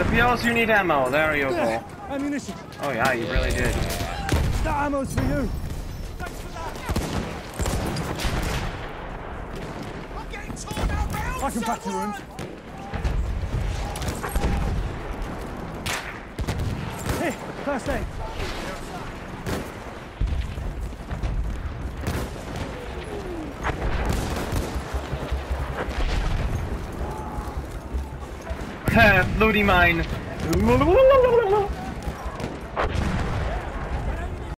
The PLs, you need ammo. There you go. Ammunition. Oh yeah, you really did. That ammo's for you. I'm getting torn out round. I can patch your wounds. Here, first aid. Bloody mine.